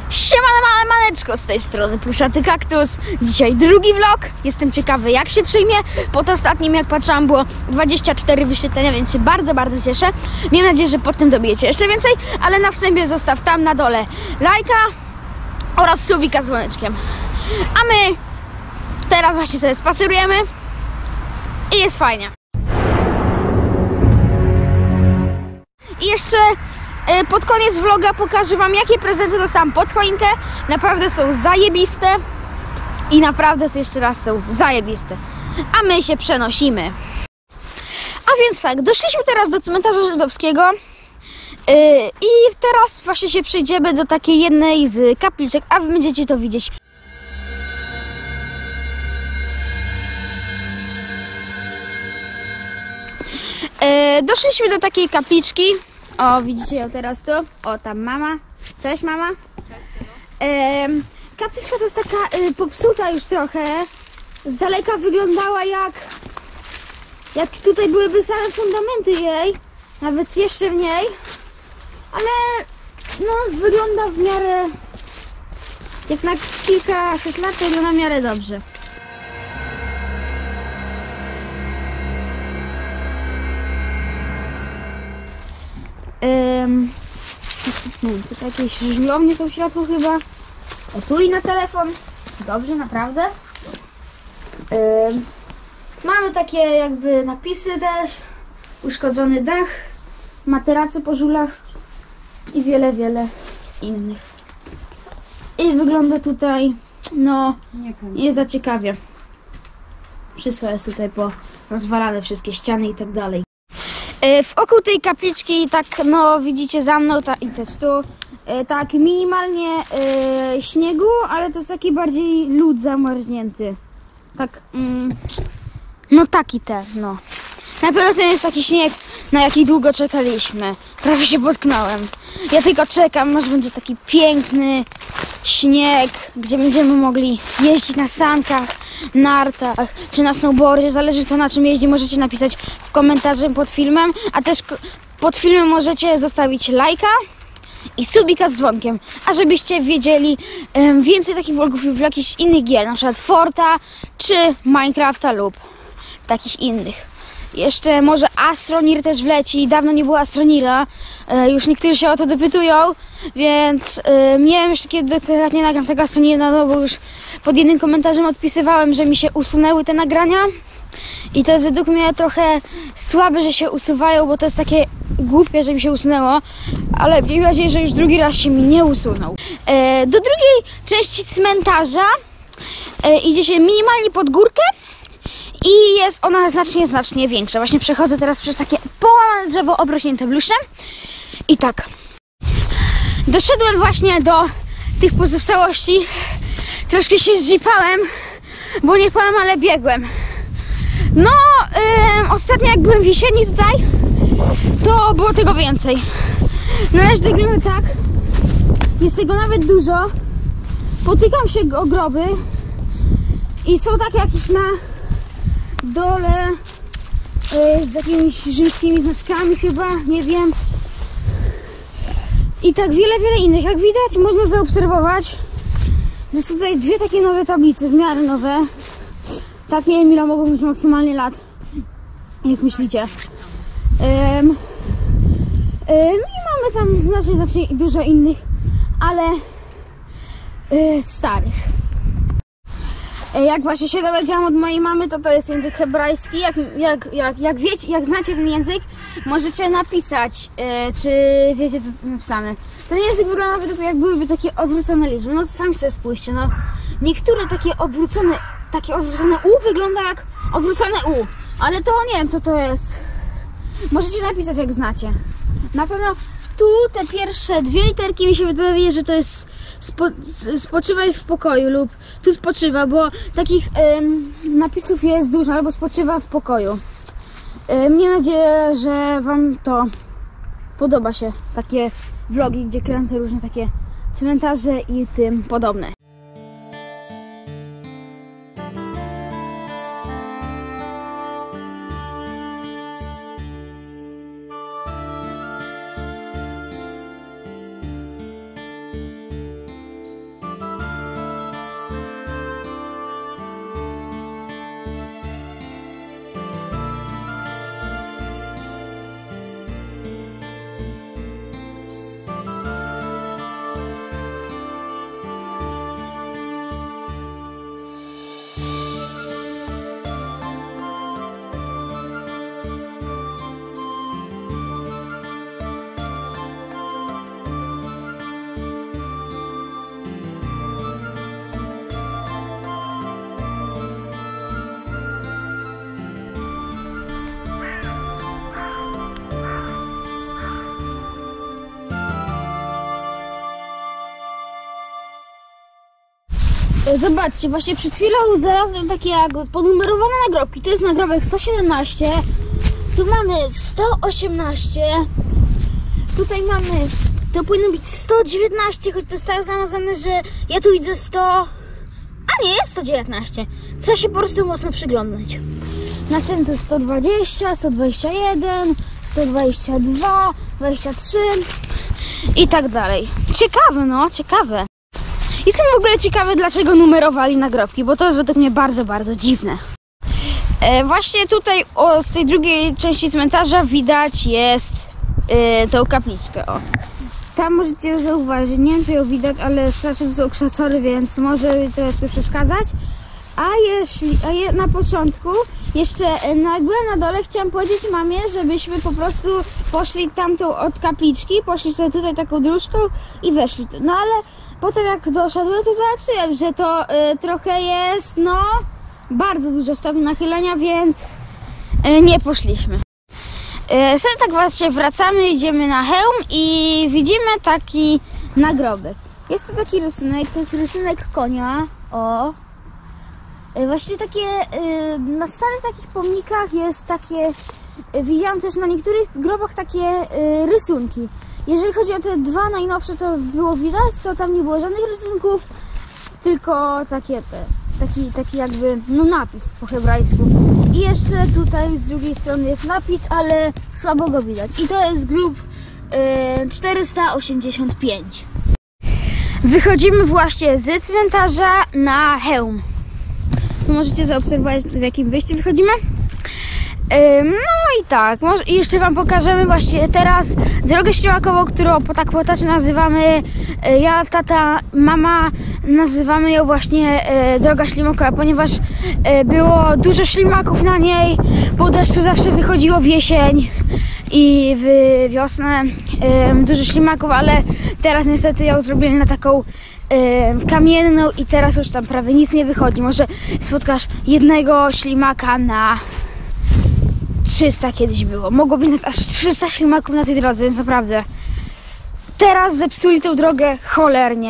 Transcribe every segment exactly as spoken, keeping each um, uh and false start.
Siemane, mane, maneczko, z tej strony Pluszaty Kaktus. Dzisiaj drugi vlog. Jestem ciekawy, jak się przyjmie. Pod ostatnim, jak patrzyłam, było dwadzieścia cztery wyświetlenia, więc się bardzo, bardzo cieszę. Mam nadzieję, że potem dobijecie jeszcze więcej, ale na wstępie zostaw tam na dole lajka oraz subika z dzwoneczkiem. A my teraz właśnie sobie spacerujemy i jest fajnie. I jeszcze pod koniec vloga pokażę wam, jakie prezenty dostałam pod choinkę. Naprawdę są zajebiste. I naprawdę jeszcze raz są zajebiste. A my się przenosimy. A więc tak, doszliśmy teraz do cmentarza żydowskiego. Yy, I teraz właśnie się przejdziemy do takiej jednej z kapliczek, a wy będziecie to widzieć. Yy, doszliśmy do takiej kapliczki. O, widzicie ją teraz tu? O, tam mama. Cześć, mama. Cześć, synu. Ehm, kapliczka to jest taka y, popsuta już trochę. Z daleka wyglądała jak... Jak tutaj byłyby same fundamenty jej. Nawet jeszcze mniej. Ale... No, wygląda w miarę... Jak na kilkaset lat, to wygląda w miarę dobrze. Um, hmm, tutaj jakieś żużlownie są w środku chyba. O, tu i na telefon. Dobrze, naprawdę. Um, mamy takie jakby napisy też. Uszkodzony dach, materace po żulach i wiele, wiele innych. I wygląda tutaj, no, jest za ciekawie. Wszystko jest tutaj porozwalane, wszystkie ściany i tak dalej. Wokół tej kapliczki, tak no widzicie za mną ta, i też tu, tak minimalnie e, śniegu, ale to jest taki bardziej lód zamarznięty. Tak, mm, no taki ten, no. Na pewno to jest taki śnieg, na jaki długo czekaliśmy. Prawie się potknąłem. Ja tylko czekam, aż będzie taki piękny śnieg, gdzie będziemy mogli jeździć na sankach, nartach czy na snowboardzie, zależy to na czym jeździ, możecie napisać w komentarzu pod filmem, a też pod filmem możecie zostawić lajka i subika z dzwonkiem, a żebyście wiedzieli um, więcej takich vlogów lub jakichś innych gier, na przykład Forta czy Minecrafta lub takich innych. Jeszcze może Astronir też wleci, dawno nie było Astronira, e, już niektórzy się o to dopytują, więc e, nie wiem jeszcze kiedy nie nagram tego Astronira, no bo już pod jednym komentarzem odpisywałem, że mi się usunęły te nagrania i to jest według mnie trochę słabe, że się usuwają, bo to jest takie głupie, że mi się usunęło, ale mam nadzieję, że już drugi raz się mi nie usunął. E, do drugiej części cmentarza e, idzie się minimalnie pod górkę i jest ona znacznie, znacznie większa. Właśnie przechodzę teraz przez takie połamane drzewo obrośnięte bluszem i tak. Doszedłem właśnie do tych pozostałości. Troszkę się zdzipałem, bo nie powiem, ale biegłem. No, yy, ostatnio jak byłem w jesieni tutaj, to było tego więcej. Należy do gliny tak, jest tego nawet dużo. Potykam się o groby i są takie jakieś na dole yy, z jakimiś rzymskimi znaczkami chyba, nie wiem. I tak wiele, wiele innych. Jak widać, można zaobserwować, że są tutaj dwie takie nowe tablice, w miarę nowe. Tak, nie wiem ile mogą mieć maksymalnie lat. Jak myślicie? Um, um, I mamy tam znacznie, znacznie dużo innych, ale yy, starych. Jak właśnie się dowiedziałam od mojej mamy, to to jest język hebrajski. Jak, jak, jak, jak wiecie, jak znacie ten język, możecie napisać, yy, czy wiecie co tu napisane. Ten język wygląda według mnie, jak byłyby takie odwrócone liczby. No sami sobie spójrzcie, no. Niektóre takie odwrócone, takie odwrócone U wygląda jak odwrócone U. Ale to nie wiem co to jest. Możecie napisać jak znacie. Na pewno tu te pierwsze dwie literki mi się wydaje, że to jest spo, spoczywaj w pokoju lub tu spoczywa, bo takich ym, napisów jest dużo, albo spoczywa w pokoju. Ym, mam nadzieję, że wam to podoba się, takie vlogi, gdzie kręcę różne takie cmentarze i tym podobne. Zobaczcie, właśnie przed chwilą znalazłem takie jakby ponumerowane nagrobki. To jest nagrobek sto siedemnaście. Tu mamy sto osiemnaście. Tutaj mamy, to powinno być sto dziewiętnaście, choć to jest tak zamazane, że ja tu widzę sto... A nie, jest sto dziewiętnaście. Trzeba się po prostu mocno przyglądać. Następny sto dwadzieścia, sto dwadzieścia jeden, sto dwadzieścia dwa, dwadzieścia trzy i tak dalej. Ciekawe, no, ciekawe. Jestem w ogóle ciekawy, dlaczego numerowali nagrobki, bo to jest według mnie bardzo, bardzo dziwne. E, właśnie tutaj o, z tej drugiej części cmentarza widać jest e, tą kapliczkę. O. Tam możecie zauważyć, nie wiem czy ją widać, ale strasznie są krzaczory, więc może troszkę przeszkadzać. A jeśli a je, na początku jeszcze nagle na dole chciałam powiedzieć mamie, żebyśmy po prostu poszli tamtą od kapliczki, poszli sobie tutaj taką dróżką i weszli tu. No ale potem jak doszedłem, to zobaczyłem, że to y, trochę jest, no, bardzo dużo stopień nachylenia, więc y, nie poszliśmy. Y, sobie tak właśnie wracamy, idziemy na hełm i widzimy taki nagrobek. Jest to taki rysunek, to jest rysunek konia, o. Y, właśnie takie, y, na starych takich pomnikach jest takie, y, widziałam też na niektórych grobach takie y, rysunki. Jeżeli chodzi o te dwa najnowsze, co było widać, to tam nie było żadnych rysunków, tylko takie te, taki, taki jakby, no napis po hebrajsku. I jeszcze tutaj z drugiej strony jest napis, ale słabo go widać. I to jest grób y, czterysta osiemdziesiąt pięć. Wychodzimy właśnie z cmentarza na hełm. Tu możecie zaobserwować, w jakim wyjściu wychodzimy. No i tak, może jeszcze wam pokażemy właśnie teraz drogę ślimakową, którą po tak potacznie nazywamy, ja, tata, mama, nazywamy ją właśnie droga ślimakowa, ponieważ było dużo ślimaków na niej, po deszczu zawsze wychodziło w jesień i w wiosnę dużo ślimaków, ale teraz niestety ją zrobili na taką kamienną i teraz już tam prawie nic nie wychodzi. Może spotkasz jednego ślimaka na trzysta kiedyś było. Mogło być aż trzysta ślimaków na tej drodze, więc naprawdę teraz zepsuli tę drogę cholernie.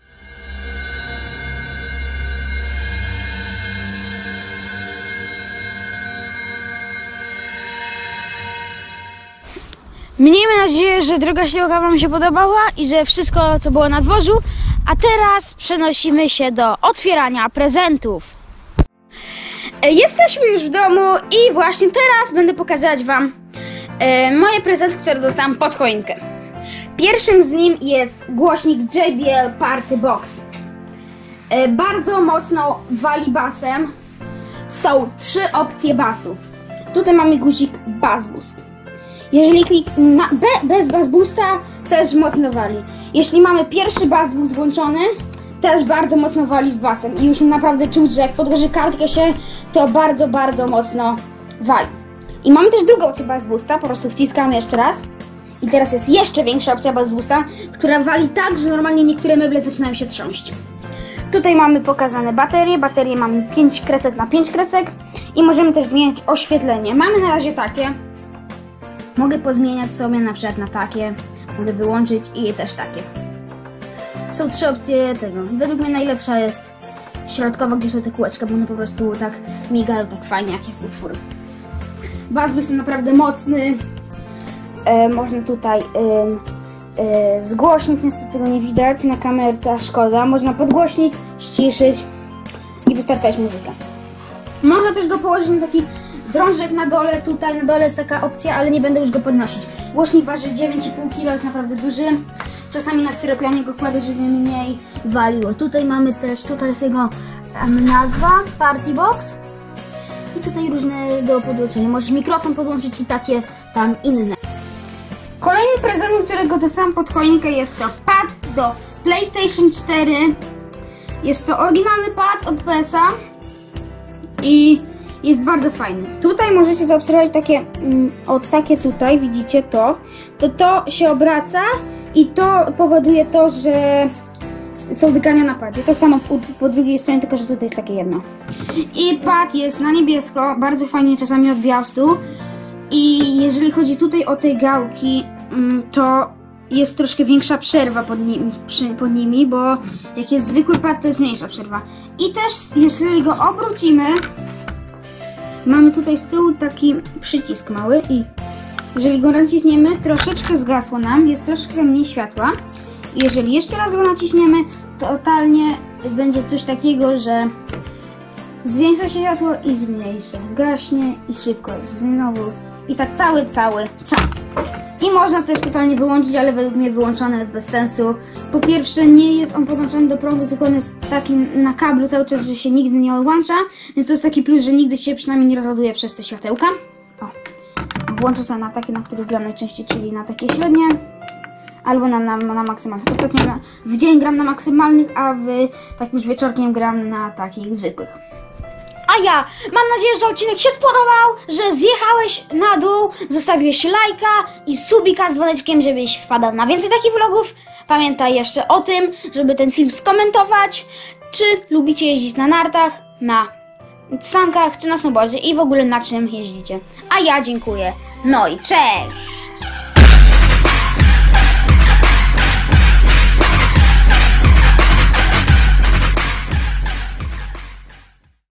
Miejmy nadzieję, że droga ślimakowa wam się podobała i że wszystko, co było na dworzu. A teraz przenosimy się do otwierania prezentów. Jesteśmy już w domu i właśnie teraz będę pokazywać wam e, moje prezenty, które dostałam pod choinkę. Pierwszym z nim jest głośnik J B L Party Box. E, bardzo mocno wali basem. Są trzy opcje basu. Tutaj mamy guzik Bass Boost. Jeżeli klik na be, bez Bass Boosta, też mocno wali. Jeśli mamy pierwszy Bass Boost włączony, też bardzo mocno wali z basem i już naprawdę czuć, że jak podłoży kartkę się, to bardzo, bardzo mocno wali. I mamy też drugą opcję Bass Boosta, po prostu wciskamy jeszcze raz. I teraz jest jeszcze większa opcja Bass Boosta, która wali tak, że normalnie niektóre meble zaczynają się trząść. Tutaj mamy pokazane baterie, baterie mamy pięć kresek na pięć kresek i możemy też zmieniać oświetlenie. Mamy na razie takie. Mogę pozmieniać sobie na przykład na takie, mogę wyłączyć i też takie. Są trzy opcje tego. Według mnie najlepsza jest środkowa, gdzie są te kółeczka, bo one po prostu tak migają tak fajnie, jak jest utwór. Bass Boost jest naprawdę mocny. E, można tutaj e, e, zgłośnić, niestety tego nie widać na kamerce, a szkoda. Można podgłośnić, ściszyć i wystartać muzykę. Można też go położyć na taki drążek na dole. Tutaj na dole jest taka opcja, ale nie będę już go podnosić. Głośnik waży dziewięć i pół kilo, jest naprawdę duży. Czasami na styropianie go kładę, żeby mniej waliło. Tutaj mamy też, tutaj jest jego um, nazwa, Party Box. I tutaj różne do podłączenia. Możesz mikrofon podłączyć i takie tam inne. Kolejny prezent, którego dostałam pod choinkę, jest to pad do PlayStation cztery. Jest to oryginalny pad od P S a i jest bardzo fajny. Tutaj możecie zaobserwować takie, mm, o takie tutaj, widzicie to, to to się obraca i to powoduje to, że są dykania na padzie. To samo po, po drugiej stronie, tylko że tutaj jest takie jedno. I pad jest na niebiesko, bardzo fajnie czasami odbijał stół. I jeżeli chodzi tutaj o te gałki, to jest troszkę większa przerwa pod, nim, przy, pod nimi, bo jak jest zwykły pad, to jest mniejsza przerwa. I też, jeżeli go obrócimy, mamy tutaj z tyłu taki przycisk mały i jeżeli go naciśniemy, troszeczkę zgasło nam, jest troszkę mniej światła. I jeżeli jeszcze raz go naciśniemy, to totalnie będzie coś takiego, że zwiększa się światło i zmniejsza, gaśnie i szybko, znowu i tak cały, cały czas. I można też totalnie wyłączyć, ale według mnie wyłączone jest bez sensu. Po pierwsze, nie jest on podłączony do prądu, tylko on jest taki na kablu cały czas, że się nigdy nie odłącza, więc to jest taki plus, że nigdy się przynajmniej nie rozładuje przez te światełka. O, włączę sobie na takie, na których gram najczęściej, czyli na takie średnie, albo na, na, na maksymalnych. Ostatnio w dzień gram na maksymalnych, a w, tak już wieczorkiem gram na takich zwykłych. A ja mam nadzieję, że odcinek się spodobał, że zjechałeś na dół, zostawiłeś lajka i subika z dzwoneczkiem, żebyś wpadał na więcej takich vlogów. Pamiętaj jeszcze o tym, żeby ten film skomentować, czy lubicie jeździć na nartach, na sankach, czy na snowboardzie i w ogóle na czym jeździcie. A ja dziękuję. No i cześć!